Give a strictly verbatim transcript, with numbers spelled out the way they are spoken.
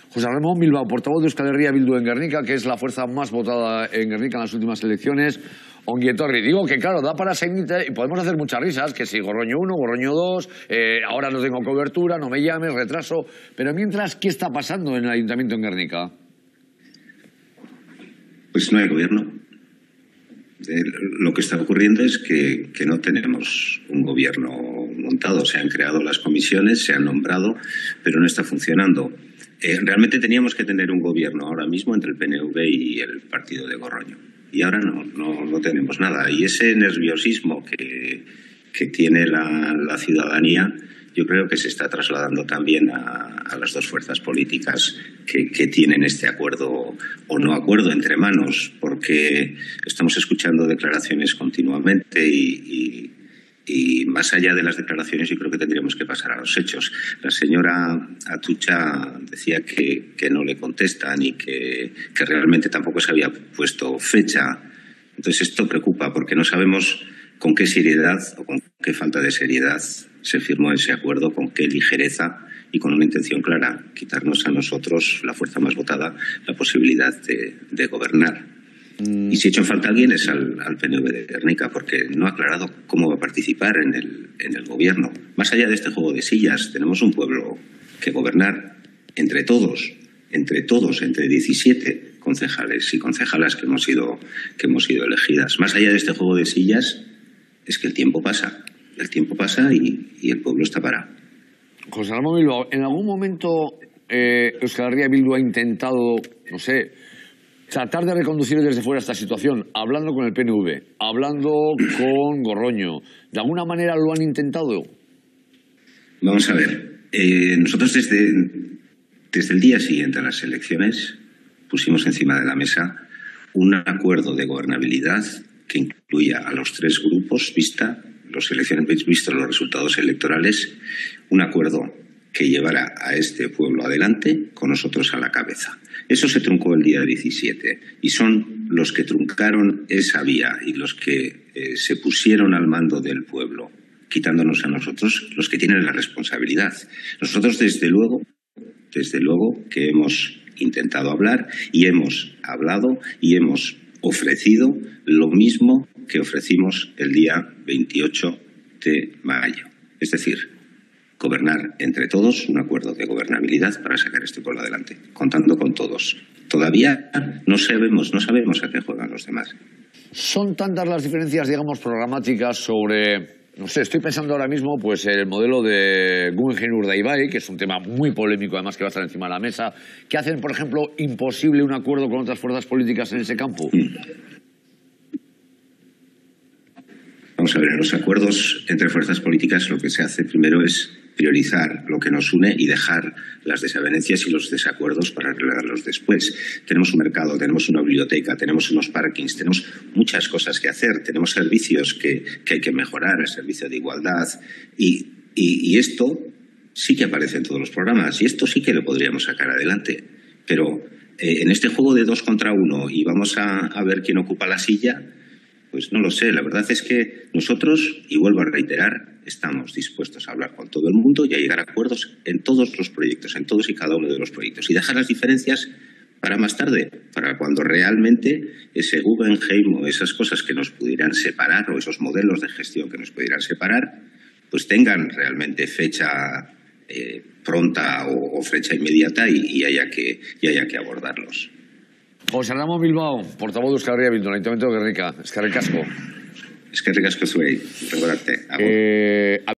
José Ramón Bilbao, portavoz de Euskal Herria Bildu en Gernika, que es la fuerza más votada en Gernika en las últimas elecciones. Ongi etorri. Digo que, claro, da para seguirte y podemos hacer muchas risas, que si Gorroño uno, Gorroño dos, eh, ahora no tengo cobertura, no me llames, retraso. Pero mientras, ¿qué está pasando en el Ayuntamiento en Gernika? Pues no hay gobierno. Eh, lo que está ocurriendo es que, que no tenemos un gobierno montado. Se han creado las comisiones, se han nombrado, pero no está funcionando. Eh, realmente teníamos que tener un gobierno ahora mismo entre el P N V y el partido de Gorroño. Y ahora no, no, no tenemos nada. Y ese nerviosismo que, que tiene la, la ciudadanía, yo creo que se está trasladando también a, a las dos fuerzas políticas que, que tienen este acuerdo o no acuerdo entre manos, porque estamos escuchando declaraciones continuamente y, y Y más allá de las declaraciones, yo creo que tendríamos que pasar a los hechos. La señora Atutxa decía que, que no le contestan y que, que realmente tampoco se había puesto fecha. Entonces esto preocupa porque no sabemos con qué seriedad o con qué falta de seriedad se firmó ese acuerdo, con qué ligereza y con una intención clara, quitarnos a nosotros, la fuerza más votada, la posibilidad de, de gobernar. Y si ha hecho falta alguien es al, al P N V de Gernika, porque no ha aclarado cómo va a participar en el, en el gobierno. Más allá de este juego de sillas, tenemos un pueblo que gobernar entre todos, entre todos, entre diecisiete concejales y concejalas que hemos sido, que hemos sido elegidas. Más allá de este juego de sillas, es que el tiempo pasa. El tiempo pasa y, y el pueblo está parado. José Ramón Bilbao, ¿en algún momento eh, Euskal Herria Bildu ha intentado, no sé, tratar de reconducir desde fuera esta situación, hablando con el P N V, hablando con Gorroño? ¿De alguna manera lo han intentado? Vamos a ver. Eh, nosotros desde, desde el día siguiente a las elecciones pusimos encima de la mesa un acuerdo de gobernabilidad que incluía a los tres grupos, vista las elecciones, visto los resultados electorales, un acuerdo que llevara a este pueblo adelante con nosotros a la cabeza. Eso se truncó el día diecisiete y son los que truncaron esa vía y los que eh, se pusieron al mando del pueblo, quitándonos a nosotros, los que tienen la responsabilidad. Nosotros, desde luego, desde luego que hemos intentado hablar y hemos hablado y hemos ofrecido lo mismo que ofrecimos el día veintiocho de mayo. Es decir, gobernar entre todos, un acuerdo de gobernabilidad para sacar este pueblo adelante, contando con todos. Todavía no sabemos, no sabemos a qué juegan los demás. ¿Son tantas las diferencias, digamos, programáticas sobre, no sé, estoy pensando ahora mismo, pues el modelo de Guggenheim Urdaibai, que es un tema muy polémico, además, que va a estar encima de la mesa, que hacen, por ejemplo, imposible un acuerdo con otras fuerzas políticas en ese campo? Mm. Vamos a ver, en los acuerdos entre fuerzas políticas lo que se hace primero es priorizar lo que nos une y dejar las desavenencias y los desacuerdos para arreglarlos después. Tenemos un mercado, tenemos una biblioteca, tenemos unos parkings, tenemos muchas cosas que hacer, tenemos servicios que, que hay que mejorar, el servicio de igualdad y, y, y esto sí que aparece en todos los programas y esto sí que lo podríamos sacar adelante. Pero eh, en este juego de dos contra uno y vamos a, a ver quién ocupa la silla, pues no lo sé. La verdad es que nosotros, y vuelvo a reiterar, estamos dispuestos a hablar con todo el mundo y a llegar a acuerdos en todos los proyectos, en todos y cada uno de los proyectos. Y dejar las diferencias para más tarde, para cuando realmente ese Guggenheim o esas cosas que nos pudieran separar o esos modelos de gestión que nos pudieran separar, pues tengan realmente fecha eh, pronta o, o fecha inmediata y, y, haya que, y haya que abordarlos. José Ramón Bilbao, portavoz de Euskal Herria Bildu, en el Ayuntamiento de Gernika. Eskerrik asko. Eskerrik asko zuei, recordarte. Eh...